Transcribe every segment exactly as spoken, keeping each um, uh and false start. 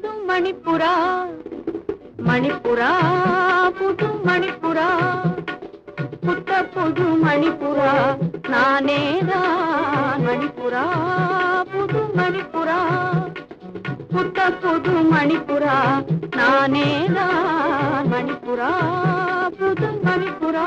புது மணிப்புரா மணிப்புரா புது மணிப்புரா புத்த புது மணிப்புரா நானேதான் மணிப்புரா புது மணிப்புரா புத்த புது மணிப்புரா நானேதான் மணிப்புரா புது மணிப்புரா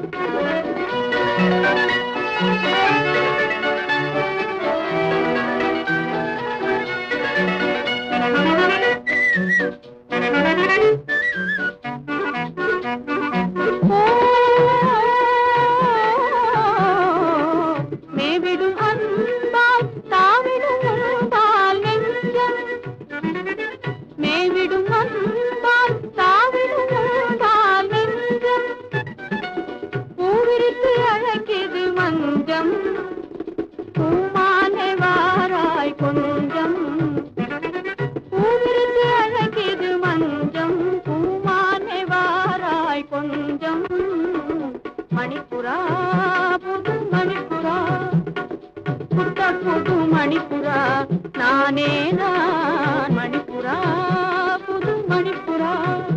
மேவிடும் அன்பால் தாவிடும் அன்பால் நெஞ்சம் மேவிடும் அன்பால் தாவிடும் அன்பால் நெஞ்சம் பூவிரித்து அழகிது மஞ்சம் பூமானை வாராய் கொஞ்சம் பூவிரித்து அழகிது மஞ்சம் பூமானை வாராய் கொஞ்சம் மணிப்புரா புது மணிப்புரா புத்த புது மணிப்புரா நானே நான் மணிப்புரா புது மணிப்புரா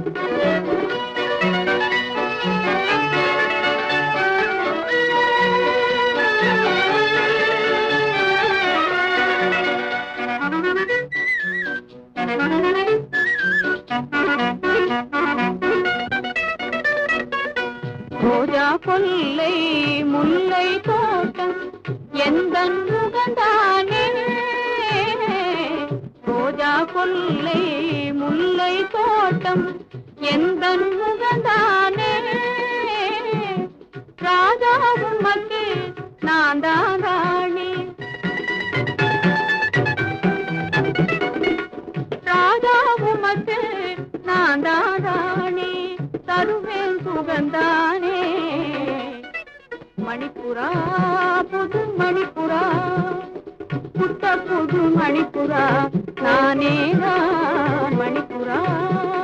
ரோஜா கொல்லை முல்லை தோட்டம் எந்தன் முகந்தானே ரோஜா கொல்லை முல்லை தோட்டம் எந்தன் முகந்தானே ராஜாவும் மக்கு நான் தான் ராணி ராஜாவும் மக்கு நான் தான் ராணி தருவேன் சுகந்தானே மணிப்புரா புது மணிப்புரா புத்த புது மணிப்புரா நானே நான் மணிப்புரா